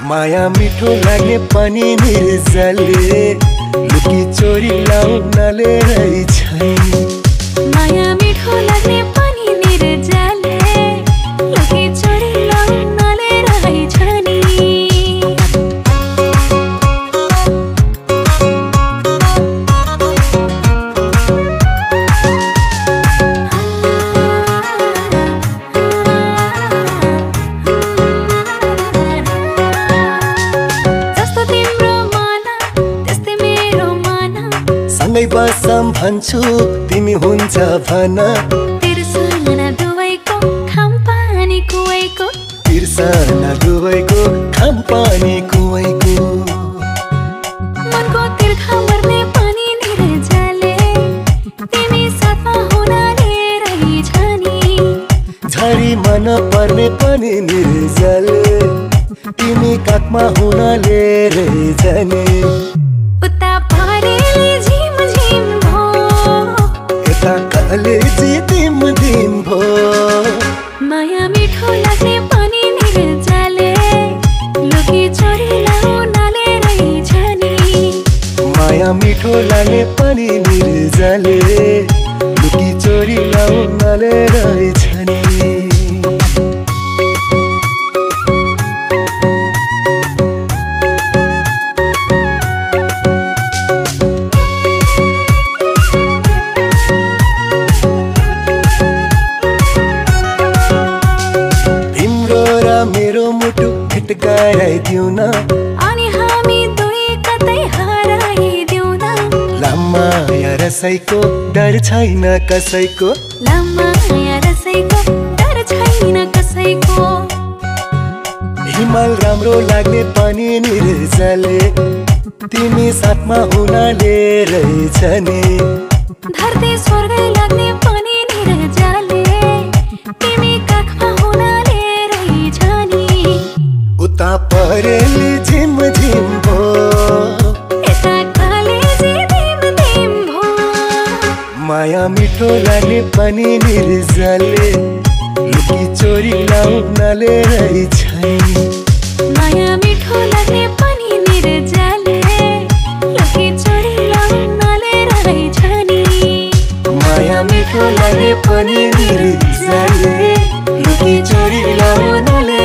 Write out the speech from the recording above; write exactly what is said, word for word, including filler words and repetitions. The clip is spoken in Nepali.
माया मिठो लाग्ने पनि निर्जलले लुकी चोरी लाउनले रहेछ माया मिठो लाग्ने पनि निर्जलले लुकी चोरी लाउनले रहेछ नि बसम भन्छु तिमी हुन्छ भन तिर्सना दुवैको खामपानी कुवैको तिर्सना दुवैको खामपानी कुवैको मनको तिर्खा मर्ने पनि निर्जलले तिमी साथमा हुनाले रहेछ नि झरी मन पर्ने पनि निर्जलले तिमी काखमा हुनाले रहेछ नि उता परेली झिम झिम भो यता कलेजी धिम धिम भो माया मिठो लाग्ने पनि निर्जलले लुकी चोरी लाउनले रहेछ नि माया मिठो लाग्ने पनि निर्जलले लुकी चोरी लाउनले रहेछ नि गराइदिउ न अनि हामी दुई कतै हराइदिउ न लामाया रसैको डर छैन कसैको लामाया रसैको डर छैन कसैको हिमाल राम्रो लाग्ने पनि निर्जलले तिमी साथमा हुनाले रहेछ नि धरती स्वर्ग लाग्ने पनि निर्जलले तिमी काखमा हुनाले रहेछ नि उता परेली झिम झिम भो यता कलेजी धिम धिम भो माया मिठो लाग्ने पनि निर्जलले लुकी चोरी लाउनले रहेछ माया मिठो लाग्ने पनि निर्जलले लुकी चोरी लाउनले रहेछ नि माया मिठो लाग्ने पनि निर्जलले लुकी चोरी लाउनले